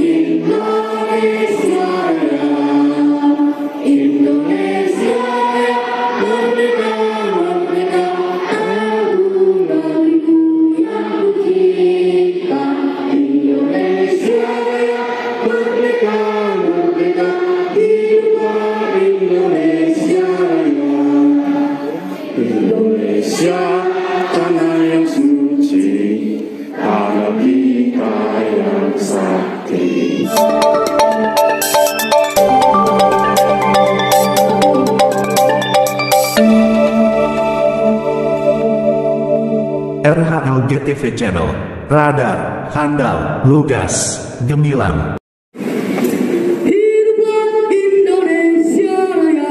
Indonesia Raya, Indonesia Raya, merdeka, merdeka, agung negeriku yang kucinta. Indonesia Raya, merdeka, merdeka, hiduplah Indonesia Raya. Indonesia, tanah yang suci, tanah kita yang sakti. RHLGTV Channel, radar, handal, lugas, gemilang. Hiduplah Indonesia Raya,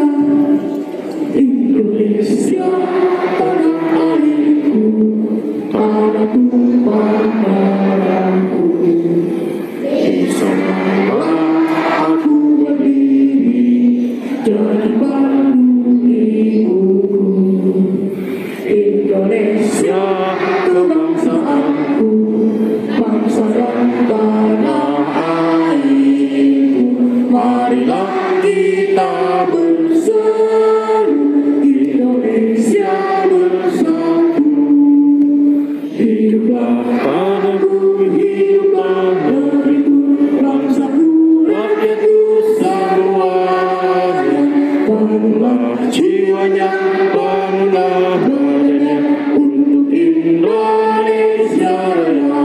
Indonesia tanah airku, tanah tumpah darahku. Di sanalah aku berdiri, jadi pandu ibuku. Indonesia kebangsaanku, bangsa dan tanah airku. Marilah kita bersatu, Indonesia bersatu. Hiduplah padaku, hiduplah negeriku, bangsaku, rakyatku semuanya. Bangunlah jiwanya, bangunlah badannya untuk Indonesia Raya.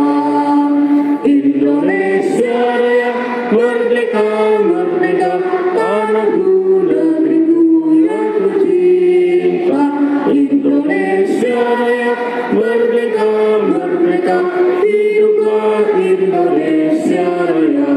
Indonesia Raya, merdeka, merdeka, tanahku, negeriku yang kucinta. Indonesia Raya, merdeka, merdeka, hiduplah Indonesia Raya.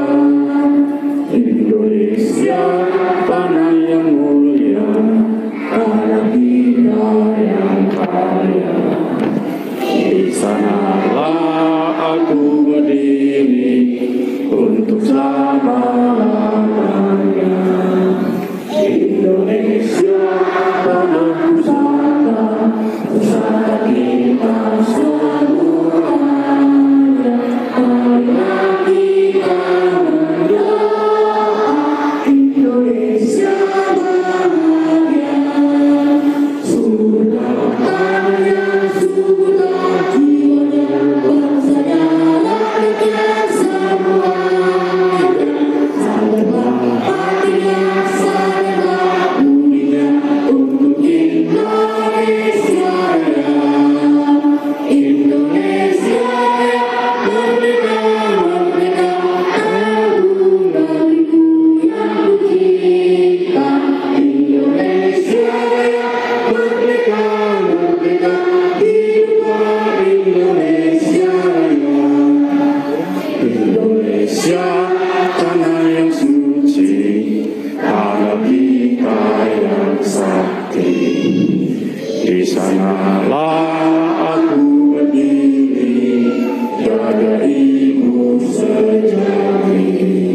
Indonesia, tanah yang mulia, tanah kita yang kaya. Di sanalah aku berdiri untuk selama-lamanya. Indonesia, tanah pusaka, pusaka kita semuanya. Marilah kita mendoa Indonesia bahagia. Sudah tanahnya, sudah jiwanya, bangsanya, rakyatnya semuanya. Sadarlah hatinya, sadarlah bunyinya untuk Indonesia Raya. Indonesia Raya, merdeka, merdeka, agung negeriku yang kucinta. Indonesia Raya, merdeka, merdeka, hiduplah Indonesia Raya. Indonesia, tanah yang suci, tanah kita yang sakti. Di sanalah aku berdiri, jaga ibu sejati.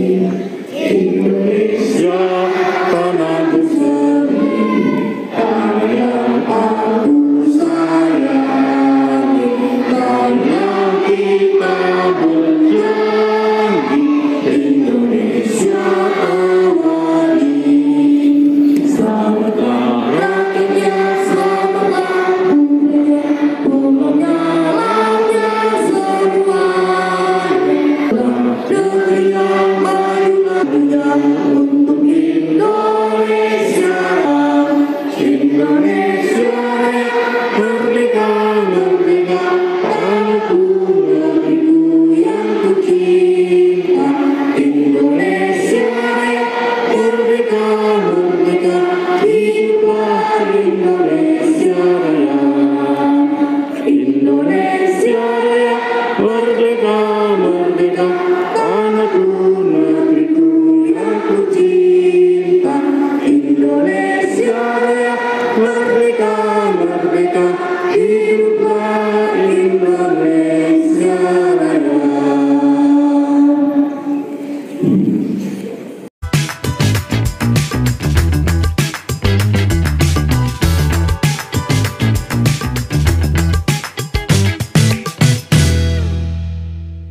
Indonesia, tanah berseri, tanah yang aku sayangi. Tanah kita berjanji, Indonesia awali. Selamatlah rakyatnya, selamatlah bumbunya, pokoknya alamnya semuanya. Negeri yang majulah dunia untuk Indonesia. Indonesia Raya, merdeka, merdeka, tanahku, negeriku yang kucinta. Indonesia Raya, merdeka, merdeka, hiduplah Indonesia Raya. Indonesia Raya, merdeka, merdeka, tanahku,